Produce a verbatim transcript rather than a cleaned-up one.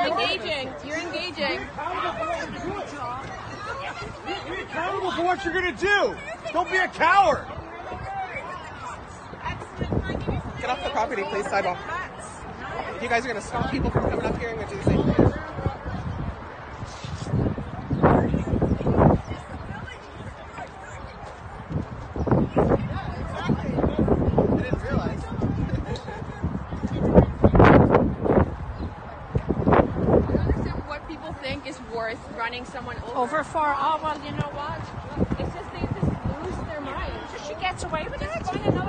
engaging. You're engaging. Be accountable for what you're going to do. Don't be a coward. Get off the property, please, sidewalk. You guys are going to stop people from coming up here and going to do the same thing. Worth running someone over. Over for, oh, well, you know what? It's just they just lose their mind. She gets away with it. Find another